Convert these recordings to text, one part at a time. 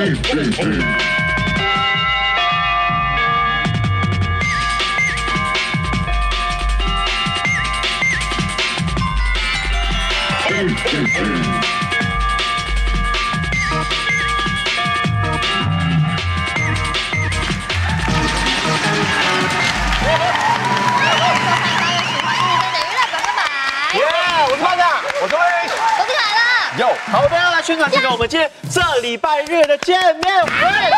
我是班长，我是威， 我进来了。 有，好，我们要来宣传这个我们今天这礼拜日的见面会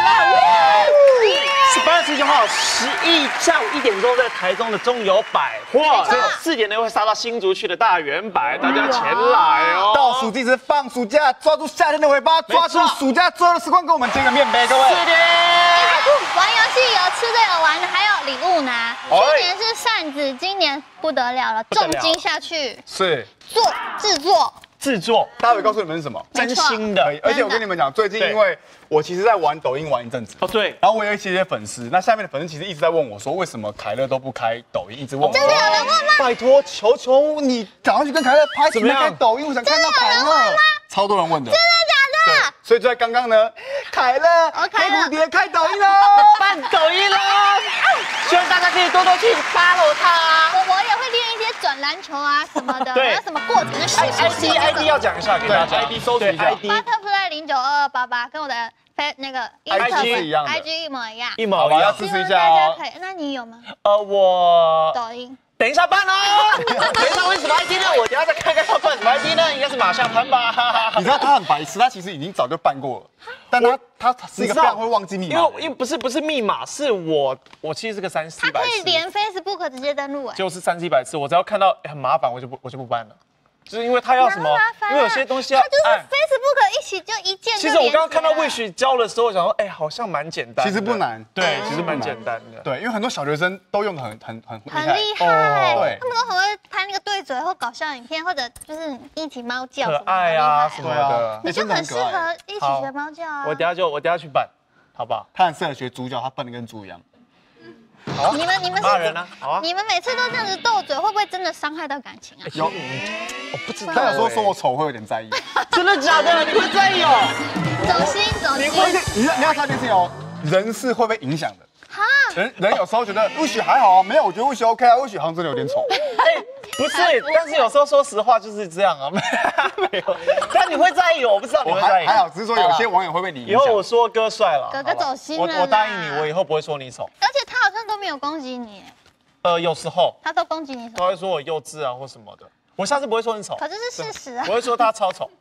！8月19号11下午1点钟在台中的中友百货，4点呢会杀到新竹区的大圆柏，大家前来哦！ 倒数计时，放暑假，抓住夏天的尾巴，抓住暑假最后的时光，跟我们见个面呗，各位。 4点。 玩游戏有吃的有玩的，还有礼物拿。去年是扇子，今年不得了了，重金下去是制作。 待会告诉你们是什么， 真心的。 而且我跟你们讲，最近因为我其实在玩抖音玩一阵子哦，对， 然后我有一些粉丝，那下面的粉丝其实一直在问我说，为什么凯乐都不开抖音，一直问我。 真的有人问吗？ 拜托，求求你赶快去跟凯乐拍起来开抖音，我想看到凯乐。超多人问的。 真的假的？ 所以就在刚刚呢，凯乐黑蝴蝶开抖音喽， 办抖音喽！希望大家可以多多去 follow 他。 我也会练一些转篮球啊什么的，还有什么过程的 ID 要讲一下，给大家 ID 搜取一下 Butterfly 092288跟我的那个 IG 一样的 ，IG 一模一样， 一模一样， 支持一下哦。 大家可以，那你有吗？ 我抖音。 等一下办哦，等一下问什么 ID 呢？我等一下再看看要办什么 ID 呢？应该是马上潘吧。 你知道他很白痴，他其实已经早就办过了，但他是一个非常会忘记密码。 因为不是密码，是我其实是个3、400次。 他可以连 Facebook 直接登录， 就是3、400次，我只要看到很麻烦，我就不办了。就是因为他要什么，因为有些东西要， 他就是 Facebook 一起就一键。 其实我刚刚看到Wish教的时候，我想说，好像蛮简单。 其实不难， 对，其实蛮简单的。 对，因为很多小学生都用的很厉害， 对， 他们都很会拍那个对嘴或搞笑影片，或者就是一起猫叫， 可爱啊什么的， 你就很适合一起学猫叫啊。 我等下去办，好不好？ 他很适合学猪叫，他笨的跟猪一样。 好， 你们骂人啊，好啊。 你们每次都这样子斗嘴，会不会真的伤害到感情啊？ 有， 我不知道。 他有时候说我丑会有点在意。 真的假的？你会在意哦？ 走心。 你要看件事情哦，人是会被影响的。人有时候觉得Wish还好啊，没有，我觉得Wish OK 啊，Wish好像真的有点丑。 不是，但是有时候说实话就是这样啊，没有。但你会在意，我不知道你会在意。 还好，只是说有些网友会被你影响。 以后我说哥帅了， 哥哥走心了。 我答应你，我以后不会说你丑。 而且他好像都没有攻击你。 有时候他都攻击你什么？ 他会说我幼稚啊或什么的。我下次不会说你丑， 可是是事实啊。 我会说他超丑。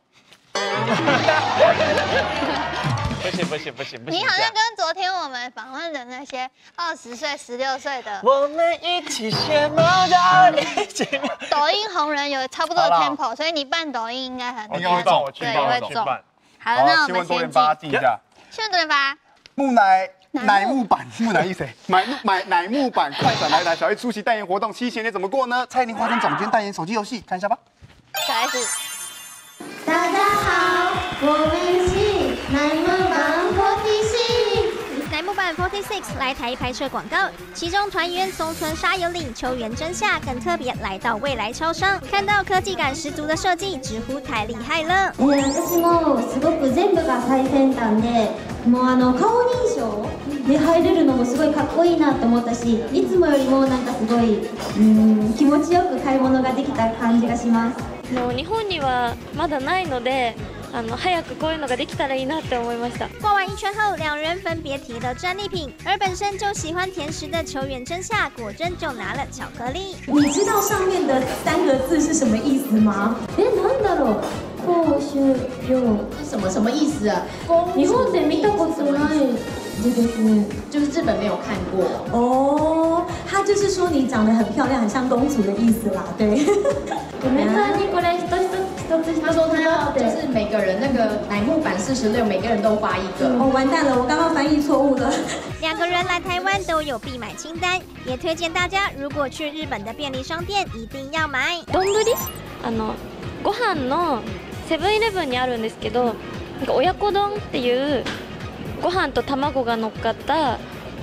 不行！ 你好像跟昨天我们访问的那些20岁、16岁的， 我们一起学猫叫，一起。 抖音红人有差不多的 tempo， 所以你办抖音应该很应该会中，对， 会中。好了，那我们先记一下。 新闻多元发。 木木乃伊谁？买乃木坂快闪来台，小 A 出席代言活动，7夕节怎么过呢？蔡依林化成总监代言手机游戏，看一下吧。 小 S。 大家好，我们是乃木坂46。 乃木坂46来台拍摄广告，其中团员松村沙由里、秋元真夏更特别来到未来超商，看到科技感十足的设計，直呼太厉害了。 私もすごく全部が最先端で、もう顔認証で入れるのもすごいかっこいいなと思ったし、いつもよりもなんかすごい気持ちよく買い物ができた感じがします。 日本にはまだないので。早くこういうのができたらいいなって思いました。 逛完一圈后，两人分别提了战利品，而本身就喜欢甜食的秋元真夏，果真就拿了巧克力。 你知道上面的3个字是什么意思吗？ なんだろう。公主用什么意思啊？ 日本で見たことないですね， 就是日本没有看过哦。他就是说你长得很漂亮，很像公主的意思啦，对。 ごめんなさい、これ一つ。 他说他要就是每个人那个乃木坂46，每个人都发一个。哦，完蛋了，我刚刚翻译错误了。 2个人来台湾都有必买清单，也推荐大家如果去日本的便利商店一定要买。 丼？ご飯のセブンイレブンにあるんですけど、なんか親子丼っていうご飯と卵が乗っかった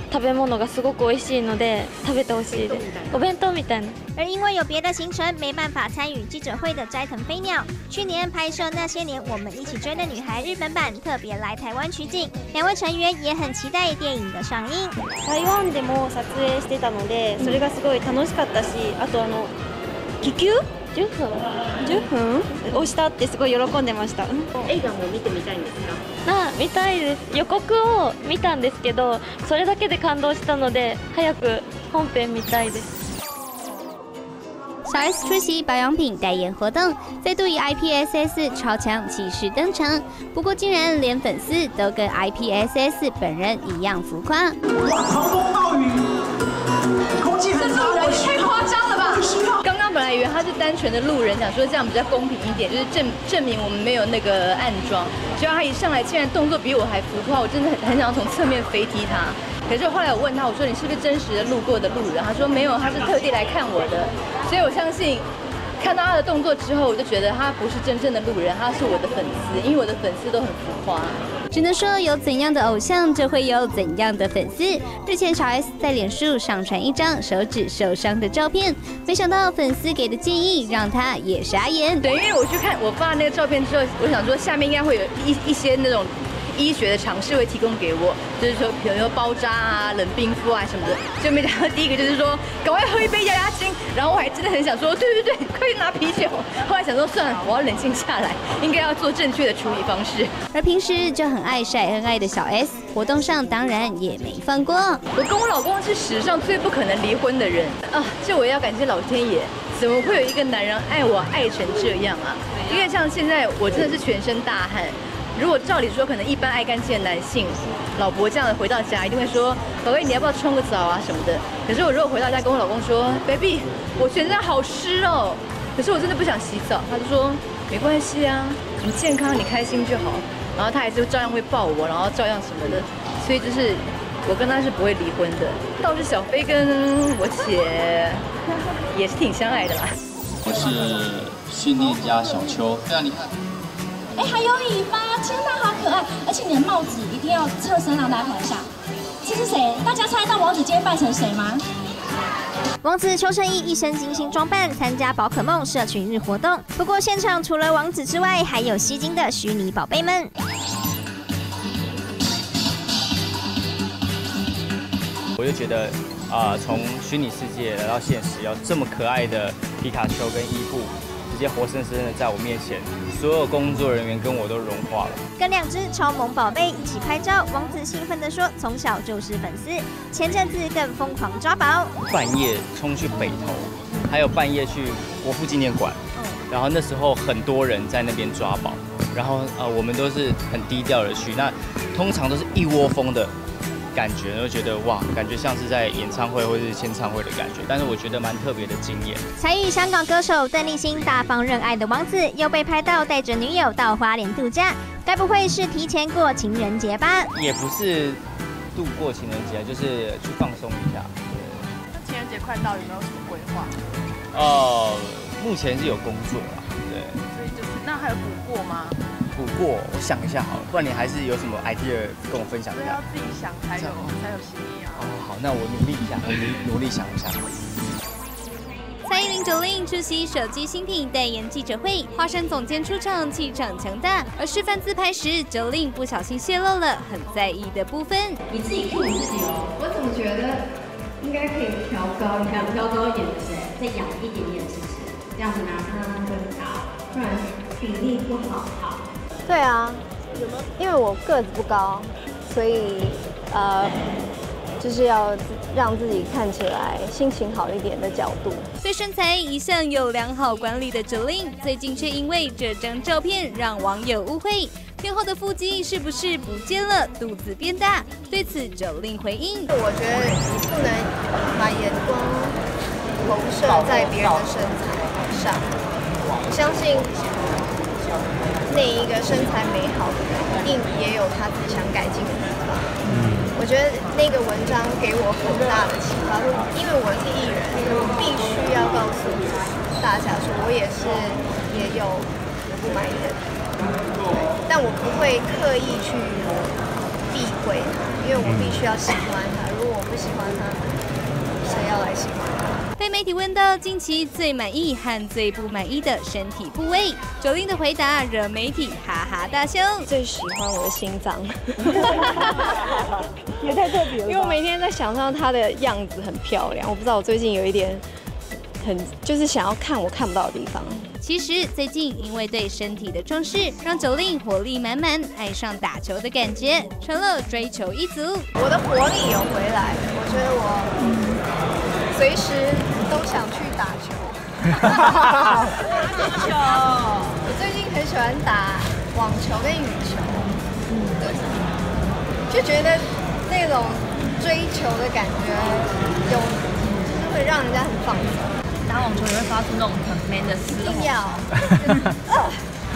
食べ物がすごく美味しいので食べてほしいです。お弁当みたいな。 而因为有别的行程没办法参与记者会的斋藤飞鸟，去年拍摄《那些年我们一起追的女孩》日本版特别来台湾取景，两位成員也很期待電影的上映。 台湾でも撮影してたので、それがすごい楽しかったし、あと気球10分をしたってすごい喜んでました。 映画も見てみたいんですか？ 見たいです。予告を見たんですけど、それだけで感動したので早く本編見たいです。 小 S 出席保养品代言活动，再度以 IPSS 超强气势登场。不过竟然连粉丝都跟 IPSS 本人一样浮夸。 哇，狂风暴雨，空气很脏，我太夸张了吧！刚刚本来以为他是单纯的路人，想说这样比较公平一点，就是证明我们没有那个暗装。结果他一上来竟然动作比我还浮夸，我真的很想从侧面飞踢他。可是后来我问他，我说你是不是真实的路过的路人？他说没有，他是特地来看我的。所以我相信，看到他的动作之后，我就觉得他不是真正的路人，他是我的粉丝，因为我的粉丝都很浮夸。 只能说有怎样的偶像，就会有怎样的粉丝。日前小 S 在脸书上传一张手指受伤的照片，没想到粉丝给的建议让他也傻眼。 对，因为我去看我发那个照片之后，我想说下面应该会有一些那种医学的常识会提供给我，就是说比如说包扎啊、冷冰敷啊什么的。就没想到第一个就是说赶快喝一杯压压惊，然后我还真的很想说对，快去拿啤酒。后来想说算了，我要冷静下来，应该要做正确的处理方式。 而平时就很爱晒恩爱的小 S， 活动上当然也没放过。 我跟我老公是史上最不可能离婚的人啊！这我也要感谢老天爷，怎么会有一个男人爱我爱成这样啊？因为像现在我真的是全身大汗。如果照理说，可能一般爱干净的男性，老婆这样的回到家一定会说：“宝贝，你要不要冲个澡啊什么的？”可是我如果回到家跟我老公说 ：“baby， 我全身好湿哦。”可是我真的不想洗澡，他就说：“没关系啊，你健康，你开心就好。”然后他还是照样会抱我，然后照样什么的。所以就是我跟他是不会离婚的。倒是小飞跟我姐也是挺相爱的啦。 我是训练家小邱，对啊，你看。 哎，还有尾巴，天哪，好可爱！而且你的帽子一定要侧身让大家看一下，这是谁？大家猜到王子今天扮成谁吗？ 王子邱胜翊一身精心装扮参加宝可梦社群日活动，不过现场除了王子之外，还有吸睛的虚拟宝贝们。 我就觉得从虚拟世界来到现实，要这么可爱的皮卡丘跟伊布。直接活生生的在我面前，所有工作人员跟我都融化了。 跟2只超萌宝贝一起拍照，王子兴奋地说：“从小就是粉丝，前阵子更疯狂抓宝， 半夜冲去北投，还有半夜去国父纪念馆，然后那时候很多人在那边抓宝，然后我们都是很低调的去，那通常都是一窝蜂的。”感觉就觉得哇，感觉像是在演唱会或是签唱会的感觉，但是我觉得蛮特别的经验。 才与香港歌手邓丽欣大方认爱的王子，又被拍到带着女友到花莲度假，该不会是提前过情人节吧？ 也不是度过情人节，就是去放松一下。 那情人节快到，有没有什么规划？ 目前是有工作啦，对。 所以就是那还有补过吗？ 补过，我想一下好了，不然你还是有什么 idea 跟我分享一下？ 要自己想才有新意啊。 好，那我努力一下，我努力想一下。 蔡依林9令出席手机新品代言记者会，华山总监出场，气场强大。而示范自拍时，9令不小心泄露了很在意的部分。 你自己看你自己哦，我怎么觉得应该可以调高？你看调高一点，对不对？再仰一点点，是不是？这样子拿它更高，不然比例不好。好。 对啊，因为我个子不高，所以就是要让自己看起来心情好一点的角度。 对身材一向有良好管理的9令，最近却因为这张照片让网友误会，片后的腹肌是不是不见了，肚子变大？对此9令回应： 我觉得你不能把眼光投射在别人的身材上，我相信。那一个身材美好的人，一定也有他自己想改进的地方。我觉得那个文章给我很大的启发，因为我是艺人，我必须要告诉大家说，我也有我不满意的地方，但我不会刻意去避讳它。 因为我必须要喜欢他。如果我不喜欢他，谁要来喜欢他？ 被媒体问到近期最满意和最不满意的身体部位，Jolin的回答惹媒体哈哈大笑。 最喜欢我的心脏， 也太特别了。 因为我每天在想象他的样子很漂亮，我不知道我最近有一点就是想要看我看不到的地方。 其实最近因为对身体的重视，让Jolin活力满满，爱上打球的感觉，成了追求一族。 我的活力有回来，我觉得我随时都想去打球。打球，我最近很喜欢打网球跟羽球，对，就觉得那种追求的感觉就会让人家很放松。 打网球也会发出那种很 man 的嘶吼。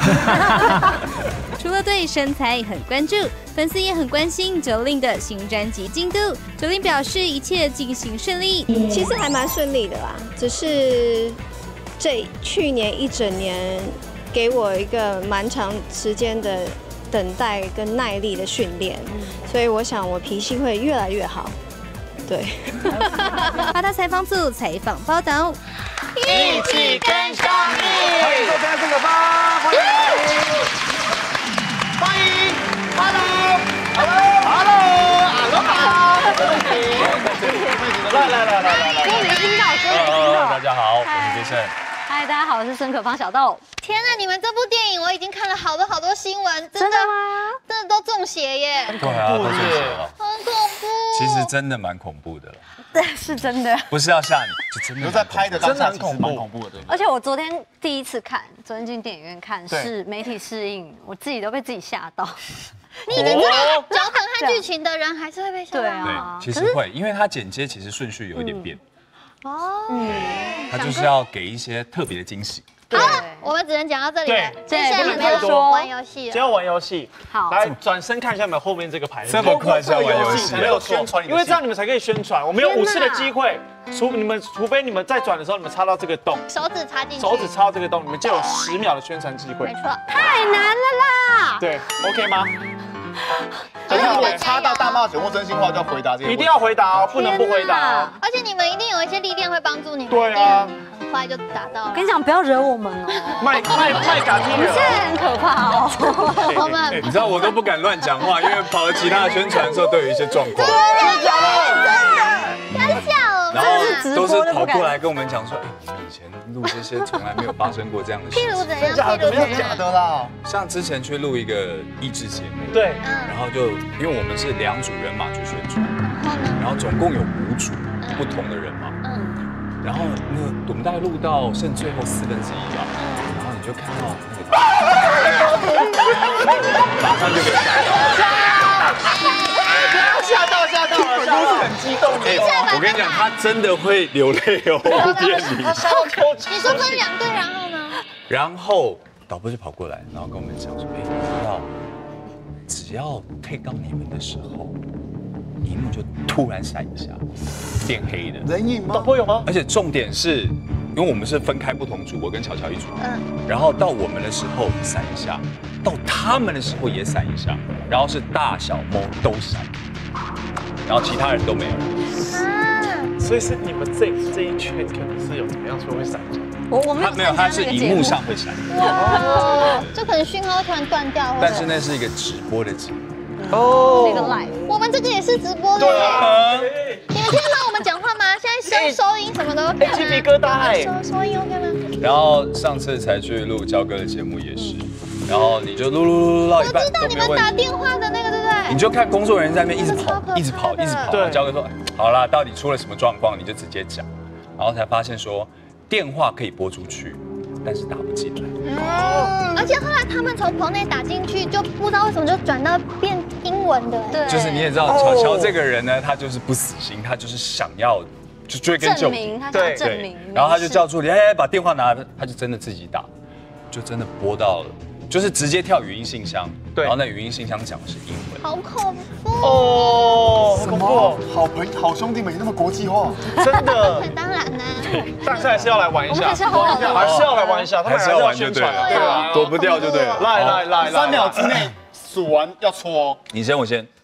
除了对身材很关注，粉丝也很关心Jolin的新专辑进度。Jolin表示一切进行顺利， 其实还蛮顺利的啦，只是去年一整年给我一个蛮长时间的等待跟耐力的训练，所以我想我脾气会越来越好。对， 八大采访组采访报道， 一起跟上你，欢迎收看这个吧，欢迎来，终于听到， 大家好，我是杰森。 嗨，大家好，我是孙可芳小豆。天哪，你们这部电影我已经看了好多新闻，真的吗？真的都中邪耶！ 对啊，都中邪了， 很恐怖。 其实真的蛮恐怖的， 对，是真的。 不是要吓你，就真的在拍的当下真的蛮恐怖的，对。 而且我昨天第一次看，昨天进电影院看是媒体试映，我自己都被自己吓到。 你已经知道脚本和剧情的人，还是会被吓到。 对啊， 其实会，因为它剪接其实顺序有一点变。 哦， 它就是要给一些特别的惊喜。 好了，我们只能讲到这里了。 对， 接下来我们要说玩游戏， 只要玩游戏。 好， 来转身看一下你们后面这个牌， 这么快就要玩游戏， 没有宣传，因为这样你们才可以宣传。我们有5次的机会，除非你们在转的时候你们插到这个洞， 手指插进去， 手指插到这个洞，你们就有10秒的宣传机会。 没错，太难了啦。 对 ，OK 吗？ 就是如果插到大冒险或真心话，就要回答这个。 一定要回答哦，不能不回答哦。 而且你们一定有一些力量会帮助你们。 对啊， 很快就达到了。 我跟你讲，不要惹我们哦。 麦嘎听人，你现在很可怕哦。 我们你知道我都不敢乱讲话，因为跑了其他的宣传的时候都有一些状况。 真的假的？太笑了。 然后都是跑过来跟我们讲说，哎，你们以前录这些从来没有发生过这样的事情。 譬如怎样？譬如怎样？ 假的啦。 像之前去录一个益智节目， 对， 然后就因为我们是2组人马去宣传，然后总共有5组不同的人马，然后我们大概录到剩最后1/4吧，然后你就看到那个，马上就被吓到了，都是很激动的。 我跟你讲，他真的会流泪哦，电影。 你说分2队，然后呢？ 然后导播就跑过来，然后跟我们讲说，哎，你知道，只要配到你们的时候，荧幕就突然闪一下，变黑的。 人影吗？ 导播有吗？ 而且重点是，因为我们是分开不同组，我跟巧巧一组，然后到我们的时候闪一下，到他们的时候也闪一下，然后是大小猫都闪，然后其他人都没有。 所以是你们这一圈可能是有怎么样说会闪一下？ 我没有，它是荧幕上会闪。 哇，就可能讯号会突然断掉。 但是那是一个直播的节目。 哦，那个 live， 我们这个也是直播的。 对啊。 你们听得到我们讲话吗？现在收音什么的 OK 吗？ 鸡皮疙瘩哎。 收音 OK 吗？ 然后上次才去录焦哥的节目也是，然后你就录到一半， 我知道你们打电话的那个，对不对？ 你就看工作人员在那边一直跑。 对， 焦哥说，好啦，到底出了什么状况，你就直接讲，然后才发现说电话可以拨出去，但是打不进来。 而且后来他们从棚内打进去，就不知道为什么就转到变英文的。 对， 就是你也知道，巧巧这个人呢，他就是不死心，他就是想要就追根究底， 他想证明。 然后他就叫助理，哎，把电话拿来，他就真的自己打，就真的拨到了。就是直接跳语音信箱，对，然后那语音信箱讲的是英文， 好恐怖哦！ 什么好兄弟们那么国际化， 真的。 当然呢， 但是还是要来玩一下， 还是要来玩一下，他们还是要玩就对了， 对啊， 躲不掉就对了。 来，3秒之内数完要戳哦。 你先，我先。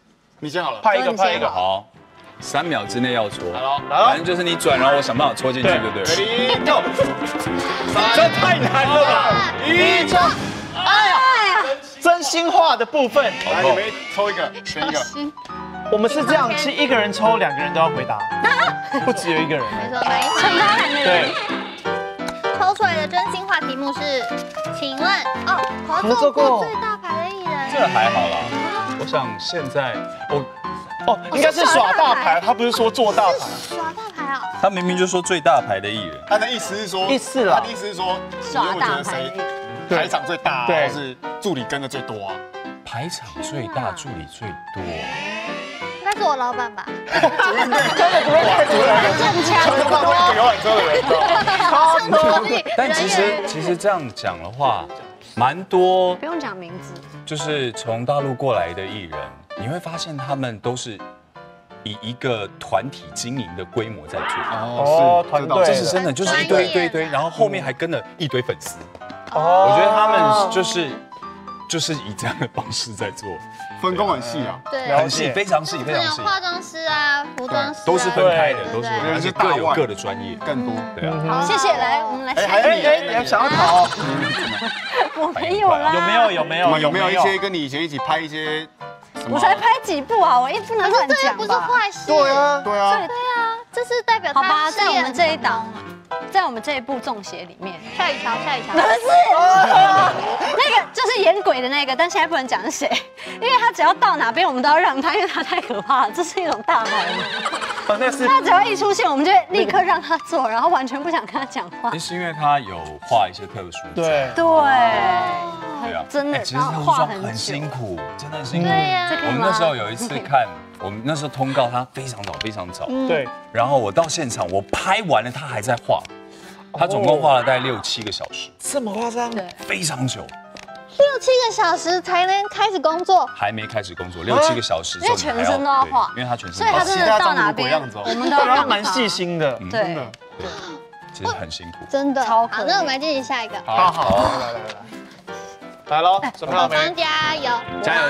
你先好了， 拍一个。 好，3秒之内要戳。 来喽， 反正就是你转，然后我想办法戳进去，对不对 ？Ready go！ 这太难了吧！1抽，哎呀，真心话的部分， 来，你们抽一个，选一个。 我们是这样，是1个人抽，2个人都要回答，不只有1个人。 没错，哪一题？ 对。 抽出来的真心话题目是，请问合作过最大牌的艺人？ 这还好啦，我想现在应该是耍大牌，他不是说做大牌。 耍大牌啊！ 他明明就说最大牌的艺人， 他的意思是说，他的意思是说，你觉得谁排场最大，或是助理跟的最多啊？ 排场最大，助理最多。 应该是我老板吧？ 真的不会太多人，超多一个游览车的人， 超多。 但其实这样讲的话，蛮多。 不用讲名字， 就是从大陆过来的艺人，你会发现他们都是以一个团体经营的规模在做。 团队， 这是真的，就是一堆，然后后面还跟了一堆粉丝。我觉得他们就是以这样的方式在做， 分工很细啊， 对， 很细，非常细，非常细。 化妆师啊，服装师都是分开的，都是，而且各有各的专业， 更多。 对啊。 好，谢谢，来，我们来。 你想要逃？ 我没有啦。 有没有一些跟你以前一起拍一些？ 我才拍几部啊，我不能乱讲吧。 不是坏事。 对啊， 这是代表好吧，在我们这一档。在我们这一部《中邪》里面， 下一条， 不是那个，就是演鬼的那个，但现在不能讲是谁，因为他只要到哪边我们都要让他，因为他太可怕了，这是一种大牌嘛。他只要一出现，我们就会立刻让他做，然后完全不想跟他讲话。 是因为他有画一些特殊对， 真的， 其实特殊妆很辛苦，真的很辛苦。我们那时候有一次看。我们那时候通告他非常早， 对。 然后我到现场，我拍完了，他还在画，他总共画了大概6、7个小时， 这么夸张？ 对， 非常久。 6、7个小时才能开始工作？ 还没开始工作，6、7个小时， 因为全身都要画， 因为他全身， 所以他真的到哪边，我们都要蛮细心的， 对， 其实很辛苦， 真的。 好， 那我们来进行下一个。 好，来喽，准备好没？ 加油 ！3、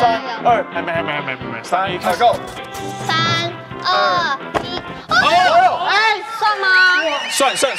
2，还没，3、1，开 ，Go！ 3、2、1， 算吗？ 算。 不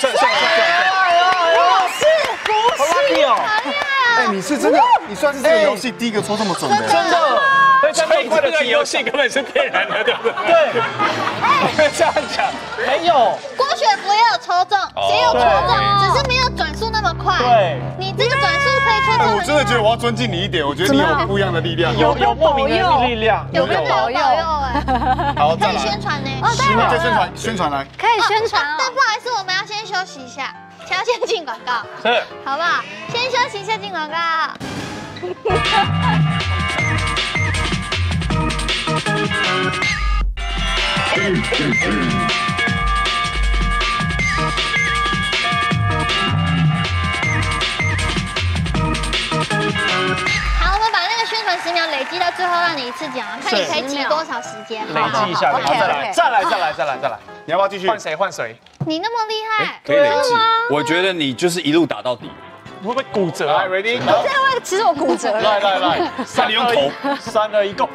是， 你是真的，你算是这个游戏第一个戳这么准的， 真的。 所以这个游戏根本是骗人的，对不对？ 对，这样讲没有。 郭雪芙也有抽中，也有抽中，只是没有转速那么快。 对， 你这个转速可以抽中。 我真的觉得我要尊敬你一点，我觉得你有不一样的力量， 有莫名的力量， 有被保佑哎。 好， 可以宣传呢。 再宣传来， 可以宣传。 但不好意思，我们要先休息一下，先进广告， 是， 好不好？先休息一下，进广告。好，我们把那个宣传10秒累积到最后，让你一次讲，看你可以挤多少时间。 累积一下，再来。 你要不要继续？ 换谁？ 你那么厉害， 可以累积。我觉得你就是一路打到底。 会不会骨折啊 ？Ready？ 其实我骨折了。 来 ，3、2、1， 3、2、1，Go！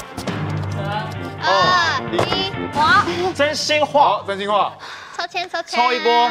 2、1，哇！ 真心话， 抽签， 抽一波。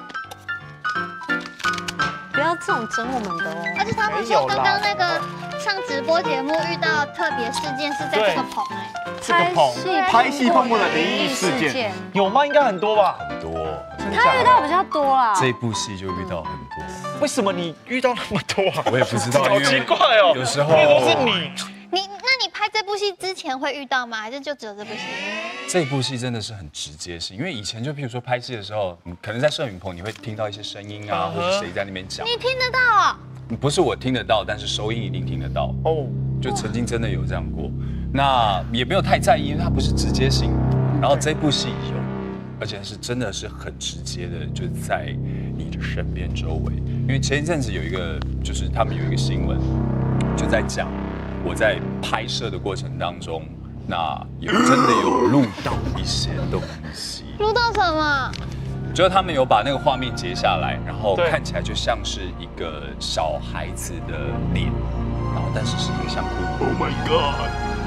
不要这种整我们的哦。 而且他们说刚刚那个上直播节目遇到特别事件是在这个棚这个棚拍戏碰过的灵异事件有吗？应该很多吧？ 很多。 他遇到比较多啦。 这部戏就遇到很多。 为什么你遇到那么多啊？ 我也不知道， 好奇怪哦。 有时候都是你。 那你拍这部戏之前会遇到吗？还是就只有这部戏？ 这部戏真的是很直接性，因为以前就譬如说拍戏的时候，你可能在摄影棚你会听到一些声音啊，或者谁在那边讲。 你听得到啊？ 不是我听得到，但是收音一定听得到。哦，就曾经真的有这样过，那也没有太在意，因为它不是直接性。然后这部戏有，而且是真的是很直接的，就在你的身边周围。因为前一阵子有一个，就是他们有一个新闻，就在讲我在拍摄的过程当中，那真的有录到一些东西。 录到什么？ 就是他们有把那个画面截下来，然后看起来就像是一个小孩子的脸，然后但是是影像库。Oh my god！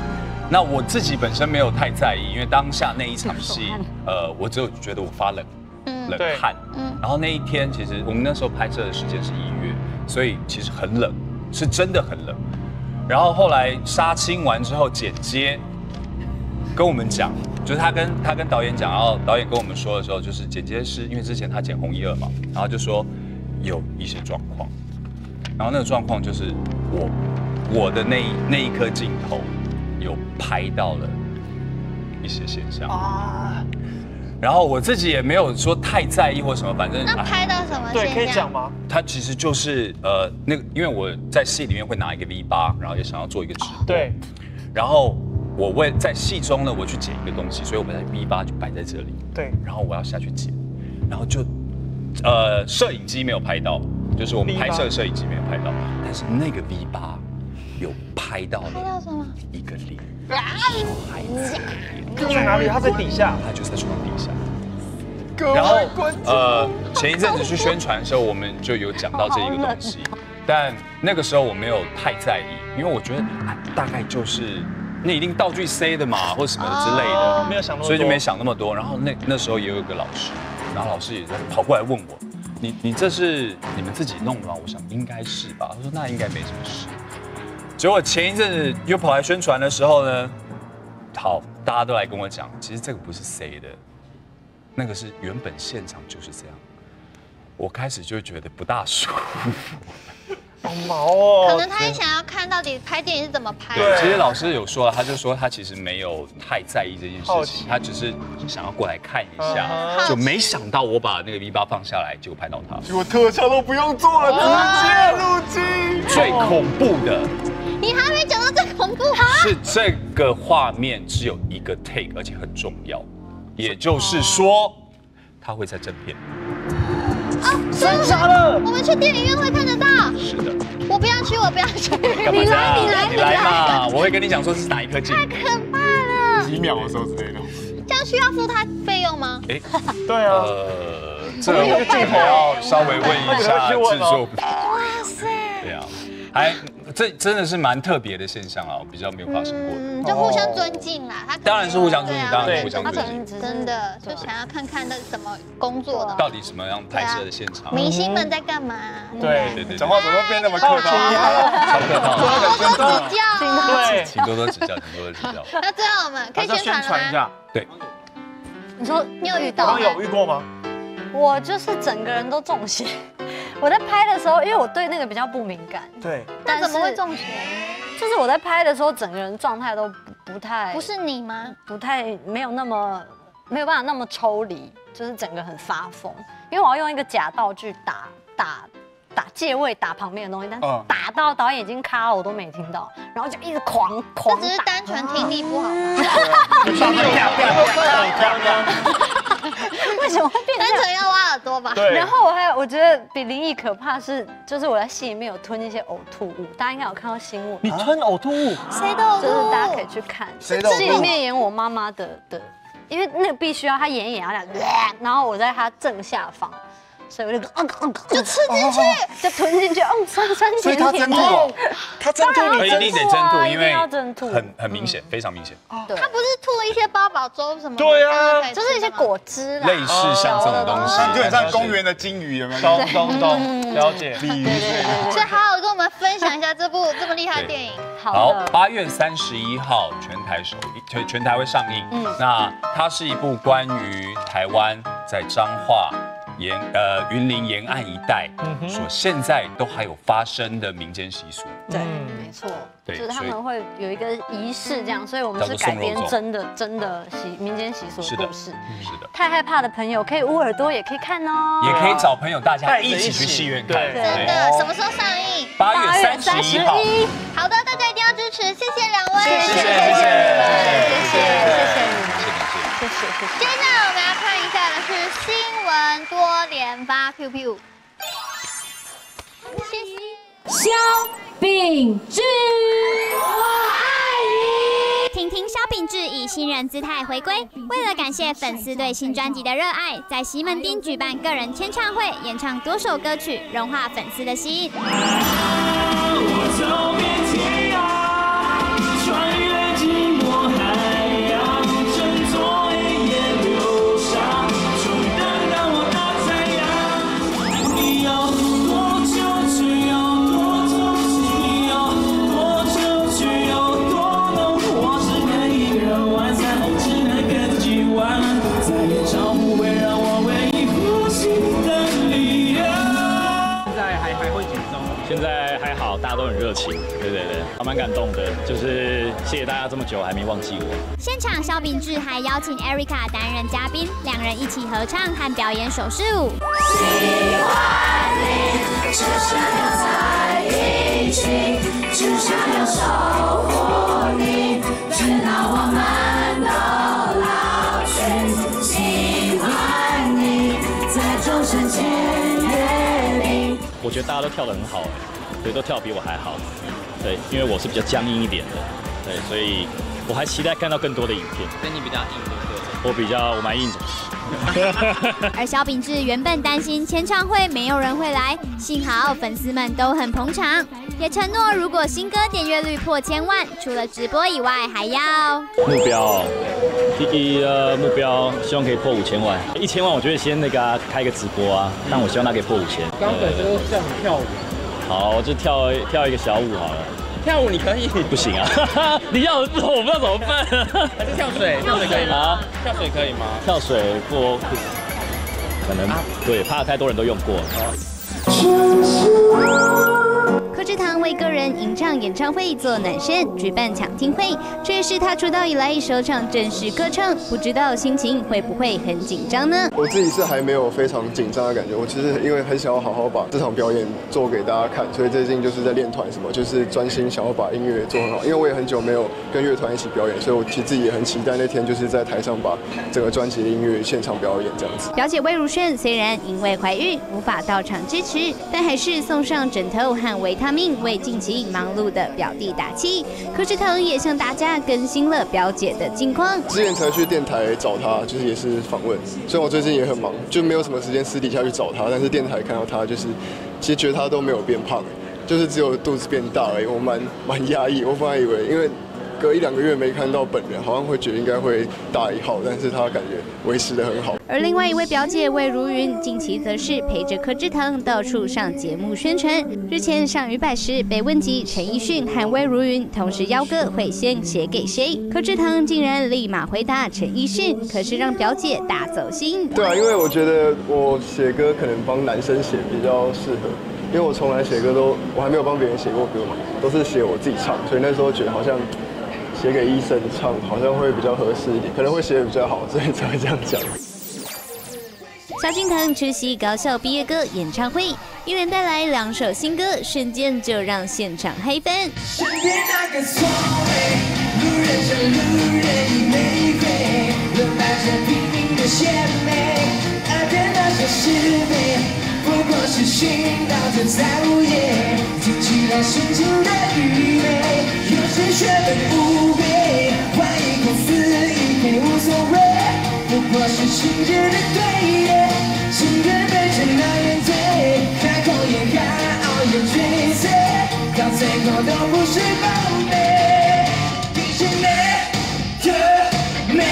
那我自己本身没有太在意，因为当下那一场戏，我只有觉得我发冷汗。然后那一天其实我们那时候拍摄的时间是1月，所以其实很冷，是真的很冷。然后后来杀青完之后剪接，跟我们讲，就是他跟导演讲，然后导演跟我们说的时候，就是剪接师，因为之前他剪红1、2嘛，然后就说有一些状况，然后那个状况就是我的那一颗镜头有拍到了一些现象啊，然后我自己也没有说太在意或什么，反正那拍到什么现象？ 对，可以讲吗？ 它其实就是那个，因为我在戏里面会拿一个 V8，然后也想要做一个直播，对，然后我在戏中呢，我去剪一个东西，所以我把 V8 就摆在这里，对，然后我要下去剪，然后就摄影机没有拍到，就是我们拍摄摄影机没有拍到，但是那个 V8 有拍到什么？ 一个脸，孩子在哪里？他在底下， 他就在床底下。然后前一阵子去宣传的时候，我们就有讲到这一个东西，但那个时候我没有太在意，因为我觉得大概就是那一定道具 C 的嘛，或什么之类的， 没有想那么多， 所以就没想那么多。然后那时候也有一个老师，然后老师也在跑过来问我，你这是你们自己弄的吗？我想应该是吧。他说那应该没什么事。结果前一阵子又跑来宣传的时候呢，好，大家都来跟我讲，其实这个不是 C 的。那个是原本现场就是这样，我开始就觉得不大舒服。 好毛哦！ 可能他也想要看到底拍电影是怎么拍的。 对，其实老师有说了，他就说他其实没有太在意这件事情，他只是想要过来看一下，就没想到我把那个 V8 放下来，结果拍到他。 结果特效都不用做了，直接入镜。 最恐怖的， 你还没讲到最恐怖是这个画面只有一个 take， 而且很重要。也就是说，他会在正片。 真的假的？我们去电影院会看得到。 是的。 我不要去，我不要去。 你来嘛！我会跟你讲说是哪一颗镜。 太可怕了。 几秒的时候之类的。 这样需要付他费用吗？ 对啊。 这个镜头要稍微问一下制作部。 哇塞。 对啊，这真的是蛮特别的现象啊，比较没有发生过的。 就互相尊敬啦，他当然是互相尊敬，当然是互相尊敬。 真的就想要看看那是怎么工作的， 到底什么样拍摄的现场， 明星们在干嘛？ 对， 讲话怎么变那么客套？ 超客套， 多多指教， 对， 请多多指教，请多多指教。 那最后我们可以宣传一下， 对。 你说你有遇到？ 刚有遇过吗？ 我就是整个人都中邪。我在拍的时候，因为我对那个比较不敏感， 对， 但怎么会中邪？ 就是我在拍的时候，整个人状态都不太， 不是你吗？ 不太没有办法那么抽离，就是整个很发疯，因为我要用一个假道具打借位打旁边的东西，但打到导演已经卡了，我都没听到，然后就一直狂打。 这只是单纯听力不好吗？ 为什么会变单纯要挖耳朵吧？ 对。然后我觉得比灵异可怕是，就是我在戏里面有吞一些呕吐物，大家应该有看到新闻。 你吞呕吐物？ 谁的呕吐？ 就是大家可以去看。戏里面演我妈妈的，因为那个必须要她演要然后我在她正下方。所以我就吃进去， 就吞进去，酸所以他真吐， 他真吐， 一定得真吐，因为真吐很明显，非常明显。 对，他不是吐了一些八宝粥什么？ 对啊， 就是一些果汁啦， 类似像这种东西， 就很像公园的金鱼，有没有？ 懂，了解。 鲤鱼。 所以好好跟我们分享一下这部这么厉害的电影。 好，8月31号全台会上映。那它是一部关于台湾在彰化。云林沿岸一带，所现在都还有发生的民间习俗。 对，没错，就是他们会有一个仪式这样，所以我们是改编真的民间习俗的故事。 是的。 太害怕的朋友可以捂耳朵，也可以看哦。 也可以找朋友大家一起去戏院看。 真的，什么时候上映 ？8月31号。 好的，大家一定要支持，谢谢两位， 谢谢你们， 谢谢。接下来我们要看一下的是新闻多连发 QQ。 萧秉治，我爱你。听听萧秉治以新人姿态回归，为了感谢粉丝对新专辑的热爱，在西门町举办个人签唱会，演唱多首歌曲，融化粉丝的心。我走遍天涯，穿越寂寞。 情，对，还蛮感动的，就是谢谢大家这么久还没忘记我。 现场萧秉治还邀请 Erica 担任嘉宾，两人一起合唱和表演手势舞。喜欢你，只想要在一起，只想要守护你，直到我们都老去。喜欢你，在众生间约定。 我觉得大家都跳得很好，对，都跳得比我还好，对，因为我是比较僵硬一点的，对，所以我还期待看到更多的影片。 所以你比较硬，对不对？ 我蛮硬的。 而萧秉治原本担心签唱会没有人会来，幸好粉丝们都很捧场，也承诺如果新歌点阅率破1000万，除了直播以外，还要目标，第一目标希望可以破5000万，1000万我觉得先开个直播啊，但我希望他可以破5000。 刚粉丝都叫你跳舞， 好，我就跳一个小舞好了。 跳舞你可以， 不行啊！你要我不知道怎么办。 还是跳水？跳水可以吗？跳水可以吗？ 跳水不可能，对，怕太多人都用过。 柯智堂为个人吟唱演唱会做暖身，举办抢听会，这也是他出道以来首场正式歌唱，不知道心情会不会很紧张呢？ 我自己是还没有非常紧张的感觉，我其实因为很想要好好把这场表演做给大家看，所以最近就是在练团什么，就是专心想要把音乐做很好。因为我也很久没有跟乐团一起表演，所以我其实自己也很期待那天就是在台上把整个专辑的音乐现场表演这样子。 表姐魏如萱虽然因为怀孕无法到场支持，但还是送上枕头和维他命为近期忙碌的表弟打气。柯智腾也向大家更新了表姐的近况。 之前才去电台找她，就是也是访问，所以我最近也很忙，就没有什么时间私底下去找她。但是电台看到她，就是其实觉得她都没有变胖，就是只有肚子变大而已。我蛮压抑，我本来以为因为隔1-2个月没看到本人，好像会觉得应该会大1号，但是她感觉维持得很好。 而另外一位表姐魏如云，近期则是陪着柯智腾到处上节目宣传。日前上鱼摆时被问及陈奕迅和魏如云同时邀歌会先写给谁，柯智腾竟然立马回答陈奕迅，可是让表姐大走心。 对啊，因为我觉得我写歌可能帮男生写比较适合。因为我从来写歌我还没有帮别人写过歌嘛，都是写我自己唱，所以那时候觉得好像写给医生唱好像会比较合适一点，可能会写得比较好，所以才会这样讲。 萧敬腾出席高校毕业歌演唱会，一人带来2首新歌，瞬间就让现场嗨翻。身边那个错位，路人像路人以玫瑰，轮摆着拼命的献媚，爱的那些是非，不过是寻到这在午夜，听起来深情的愚昧，有时却很无味，换一口肆意配无所谓，不过是情人的对联，情人被成了原罪，开口也敢熬夜追随，到最后都不是宝贝，你是美的美，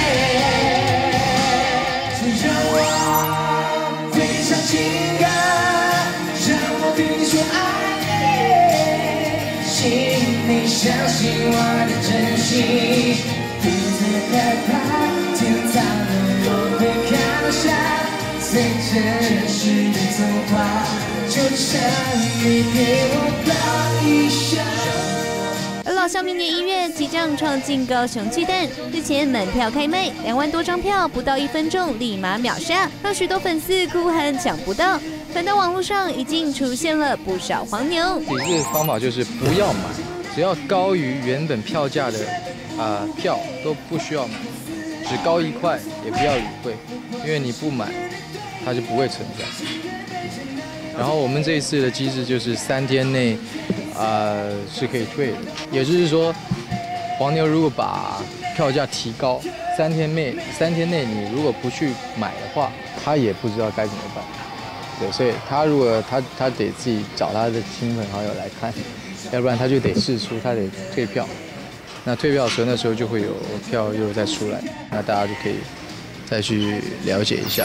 是让我非常情感，让我对你说爱你，请你相信我的真心，不再害怕天塌了我会靠下，随着人世的走化，就像你给我抱一下。而老萧明年1月即将闯进高雄巨蛋，日前门票开卖，2万多张票不到1分钟立马秒杀，让许多粉丝哭喊抢不到。反倒网络上已经出现了不少黄牛。 抵制方法就是不要买，只要高于原本票价的票都不需要买，只高1块也不要理会，因为你不买，它就不会存在。然后我们这一次的机制就是3天内是可以退的，也就是说，黄牛如果把票价提高，3天内你如果不去买的话，他也不知道该怎么办。对，所以他如果他得自己找他的亲朋好友来看，要不然他就得释出，他得退票。那退票的时候，那时候就会有票又再出来，那大家就可以再去了解一下。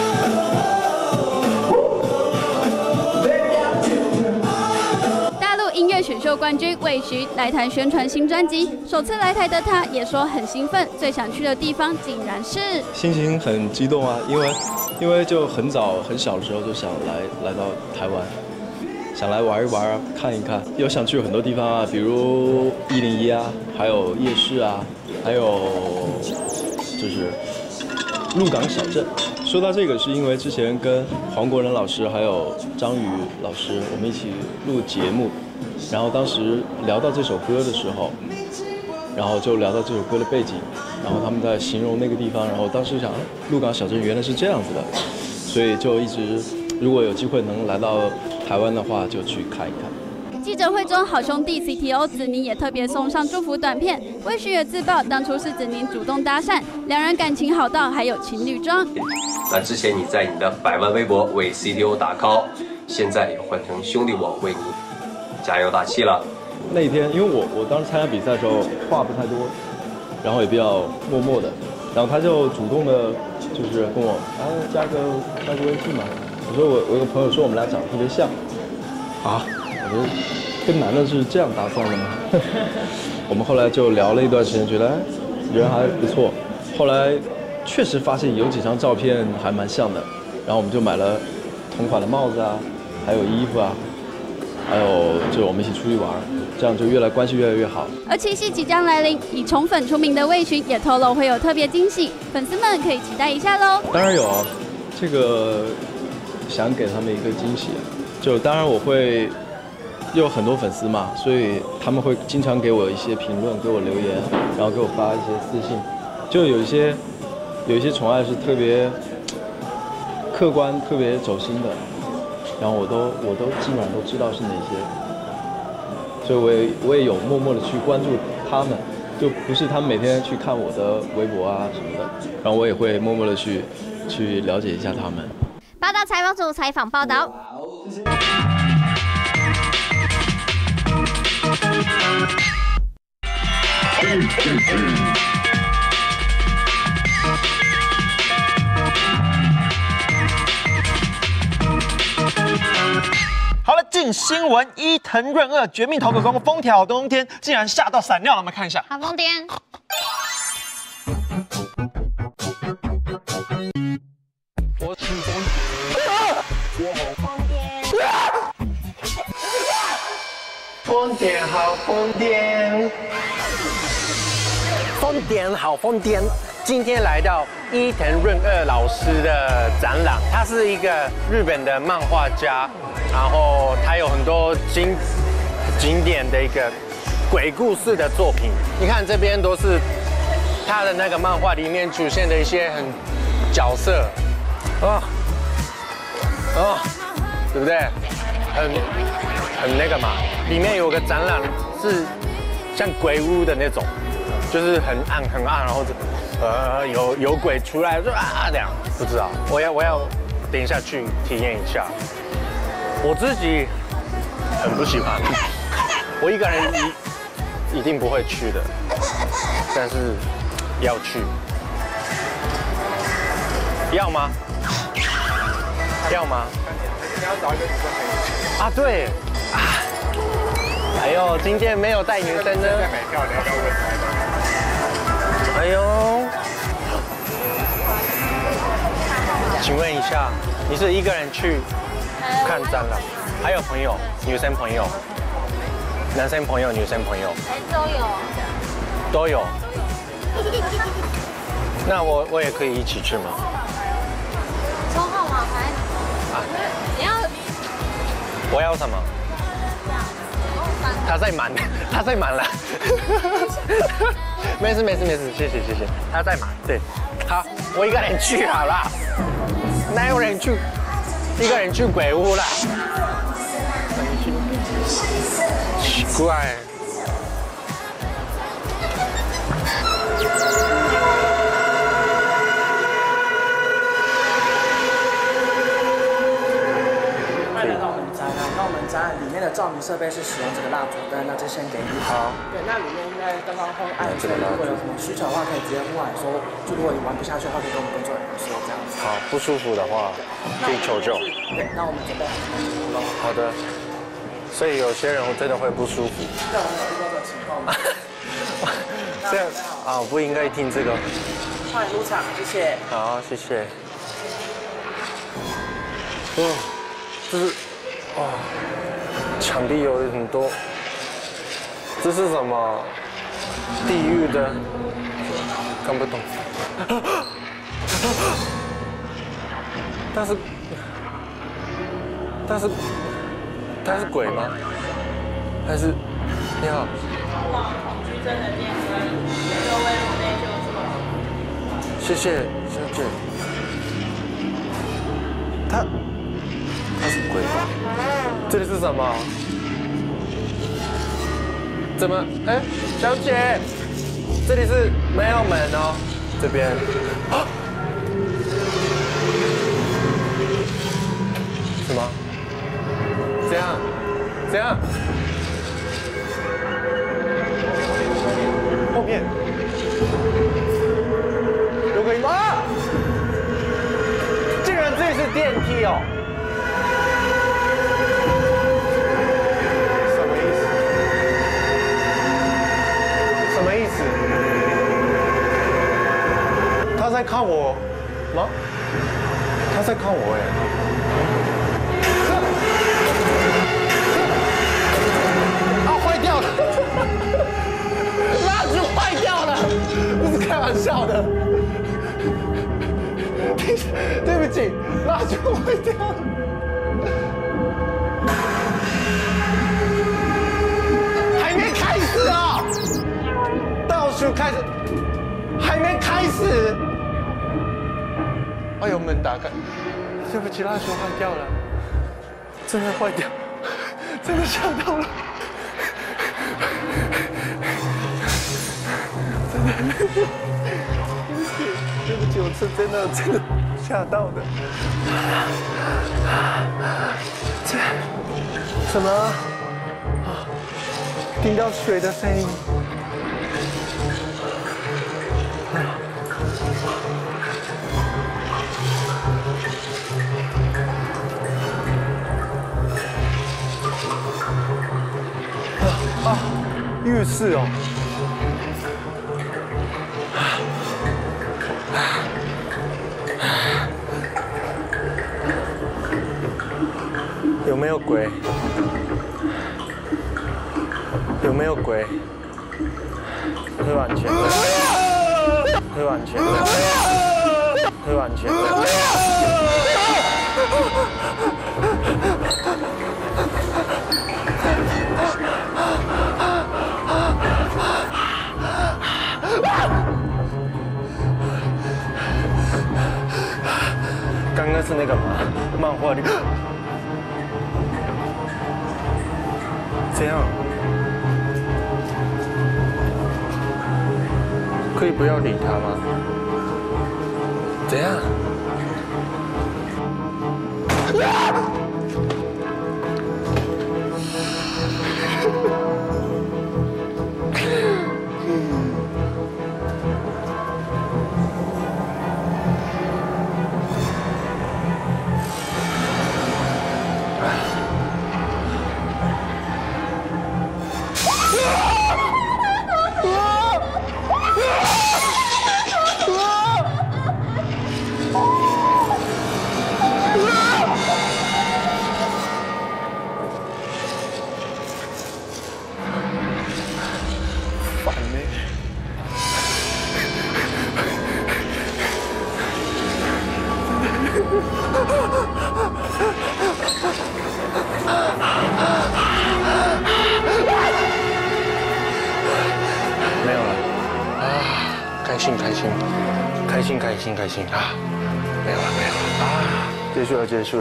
选秀秀冠军魏徐来台宣传新专辑。首次来台的他也说很兴奋，最想去的地方竟然是…… 心情很激动啊，因为就很小的时候就想来到台湾，想来玩一玩，看一看，又想去很多地方啊，比如101啊，还有夜市啊，还有就是鹿港小镇。说到这个，是因为之前跟黄国仁老师还有张宇老师我们一起录节目，然后当时聊到这首歌的时候，然后就聊到这首歌的背景，然后他们在形容那个地方，然后当时想，鹿港小镇原来是这样子的，所以就一直如果有机会能来到台湾的话，就去看一看。 记者会中，好兄弟 CTO 子宁也特别送上祝福短片。魏徐也自曝，当初是子宁主动搭讪，两人感情好到还有情侣装。 那之前你在你的100万微博为 CTO 打 call， 现在也换成兄弟我为你加油打气了。 那一天，因为我当时参加比赛的时候话不太多，然后也比较默默的，然后他就主动的，就是跟我加个微信嘛。我说我有个朋友说我们俩长得特别像，啊。我觉得跟男的是这样搭讪的吗？我们后来就聊了一段时间，觉得人还不错。后来确实发现有几张照片还蛮像的，然后我们就买了同款的帽子啊，还有衣服啊，还有就我们一起出去玩，这样就关系越来越好。 而七夕即将来临，以宠粉出名的魏徐也透露会有特别惊喜，粉丝们可以期待一下喽。 当然有啊，这个想给他们一个惊喜，就当然我会。有很多粉丝嘛，所以他们会经常给我一些评论，给我留言，然后给我发一些私信。就有一些宠爱是特别客观、特别走心的，然后我都基本上都知道是哪些，所以我也有默默的去关注他们，就不是他们每天去看我的微博啊什么的，然后我也会默默的去了解一下他们。 报道采访组采访报道。 好了，进新闻，伊藤润二绝命逃走中风调冬天竟然吓到闪尿了，我们看一下。 好，疯癫。 我是疯癫好疯癫， 疯癫好疯癫。今天来到伊藤润二老师的展览，他是一个日本的漫画家，然后他有很多经典的一个鬼故事的作品。你看这边都是他的那个漫画里面出现的一些很角色，对不对？很那个嘛。里面有个展览是像鬼屋的那种，就是很暗，然后有鬼出来就这样，不知道。我要等一下去体验一下。我自己很不喜欢，我一个人一定不会去的，但是要去。要吗？要吗？你要找一个女生陪你去啊？对啊。哎呦，今天没有带女生呢。买票你要不要问？哎呦，请问一下，你是一个人去看展览，还有朋友，女生朋友、男生朋友、女生朋友？都有。那我也可以一起去吗？ 抽号码牌。啊，你要。 我要什么？他在满了。没事，谢谢。他在满，对。好，我一个人去好了。哪有人去一个人去鬼屋啦？奇怪。 里面的照明设备是使用这个蜡烛灯，那就先给你。好。对，那里面应该刚刚会暗，所以如果有什么需求的话，可以直接呼喊说，就如果你玩不下去的话，可以跟我们工作人员说这样子。 好，不舒服的话可以求救。 对，那我们准备好。 好的。 所以有些人真的会不舒服。 但我们有遇到这种情况吗？ 这样啊，我不应该听这个。 欢迎入场，谢谢。 好，谢谢。哦，这是哇，场地有很多。这是什么？地狱的？看不懂。但是他是鬼吗？还是你好？谢谢小姐。他是鬼吧？这里是什么？怎么？哎，小姐，这里是没有门哦，这边。啊？什么？怎样？怎样？后面有个啊！竟然这里是电梯哦！什么意思？什么意思？他在看我吗？他在看我哎。蜡烛坏掉了，不是开玩笑的。对不起，蜡烛坏掉了。还没开始啊！倒数开始，还没开始。哎呦，门打开。对不起，蜡烛坏掉了，真的坏掉，真的吓到了。对不起，我是真的吓到的。这什么？听到水的声音。浴室哦。有没有鬼？有没有鬼？推往前，推往前，推往前。刚刚是那个漫画里面。怎样？可以不要理他吗？怎样？没有了啊！开心开心，开心开心开心啊！没有了没有了啊！结束了结束了。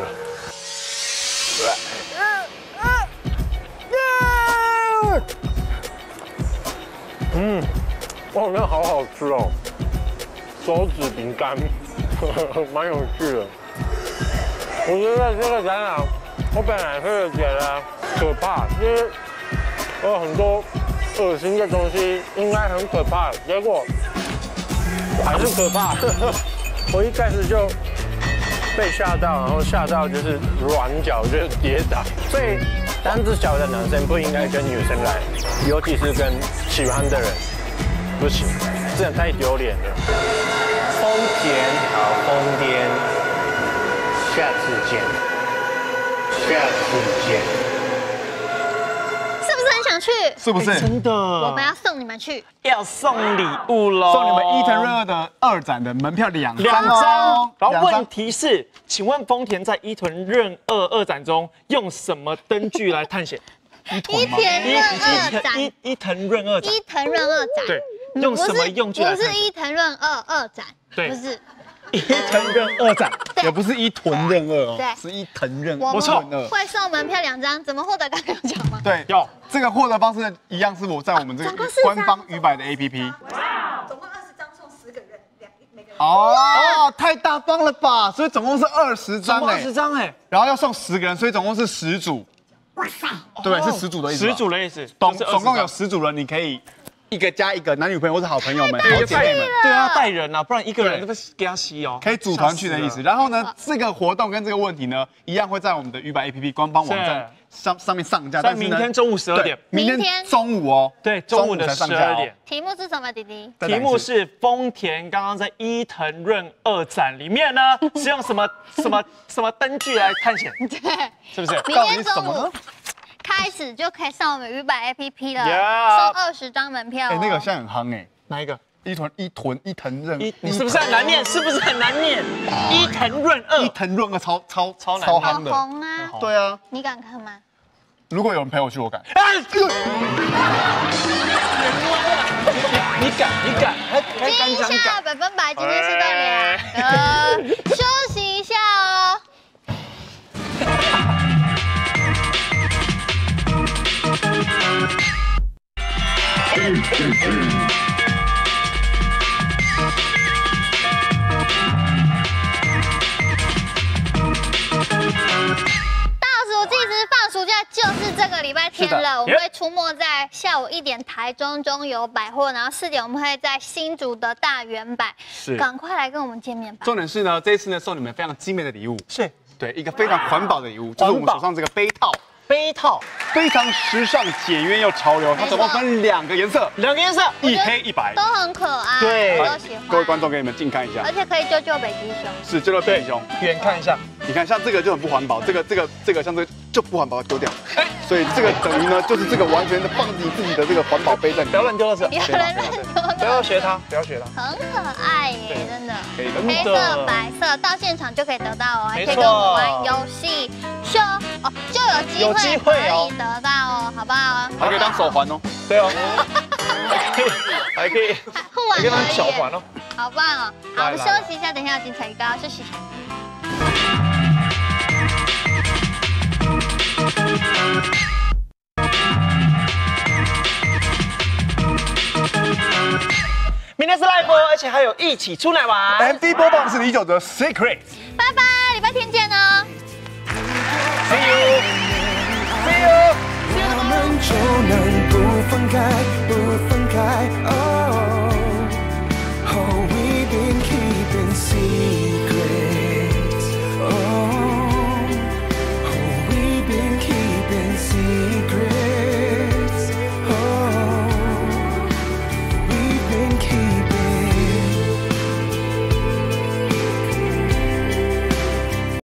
哇，那好好吃哦，手指饼干，蛮有趣的。我觉得这个展览，我本来是觉得可怕，因为有很多恶心的东西，应该很可怕，结果还是可怕。我一开始就被吓到，然后吓到就是软脚就跌倒，所以胆子小的男生不应该跟女生来，尤其是跟喜欢的人，不行，这样太丢脸了。丰田，好，丰田，下次见，下次见。 是不是很想去？ 是不是？ 真的， 我们要送你们去， 要送礼物喽， 送你们伊藤润二的2展的门票2张。 然后问题是，请问丰田在伊藤润二展中用什么灯具来探险？ 伊藤润二展， 对，用什么用具来探险？ 不是伊藤润二展， 对， 不是。 伊藤润二展， 也不是伊藤润二哦， 对， 是伊藤润。 我们会送门票2张，怎么获得？刚刚有讲吗？ 对，有这个获得方式一样是我在我们这个官方鱼百的 APP。 总共20张送10个人，每个人。 哦，太大方了吧！所以总共是20张哎 ，20张哎， 然后要送10个人，所以总共是10组。哇塞，对，是10组的意思。 10组的意思， 总共有10组人，你可以。1个加1个，男女朋友或是好朋友们、好姐妹们， 对啊，带人啊，不然一个人都给他吸哦。 可以组团去的意思。然后呢，这个活动跟这个问题呢，一样会在我们的鱼百 APP 官方网站上面上架。 在明天中午12点， 明天中午哦， 对，中午的12点。 题目是什么，弟弟？ 题目是丰田刚刚在伊藤润二展里面呢，是用什么灯具来探险？ 对， 是不是？ 明天中午开始就可以上我们鱼百 APP 了，送20张门票。 哎，那个现在很夯哎， 哪一个？ 伊藤润， 你是不是很难念？是不是很难念？伊藤润二， 伊藤润二超夯的， 红啊！ 对啊， 你敢看吗？ 如果有人陪我去，我敢。 你敢？还今夏100%，今天是到2个，休息一下哦。放暑假就是这个礼拜天了，我们会出没在下午1点台中中友百货，然后4点我们会在新竹的大圆百，赶快来跟我们见面吧。 重点是呢，这一次呢送你们非常精美的礼物， 是对一个非常环保的礼物，就是我们手上这个杯套非常时尚、简约又潮流，它总共分2个颜色，一黑一白， 都很可爱， 对， 都喜欢。 各位观众给你们近看一下， 而且可以救北极熊， 是救北极熊， 远看一下， 你看像这个就很不环保，这个像这个就不环保，丢掉。所以这个等于呢，就是这个完全的放你自己的这个环保杯在里面， 不要乱丢的时候， 不要乱丢， 不要学它， 很可爱耶，真的。 黑色、白色，到现场就可以得到哦，还可以跟我们玩游戏，就有机会可以得到哦，好不好？ 还可以当手环哦， 对哦，还可以互玩当脚环哦， 好棒哦！好，我们休息一下，等一下有精彩预告，休息一下。 明天是 live，而且还有一起出来玩。 MV 播放是李玖哲 Secret。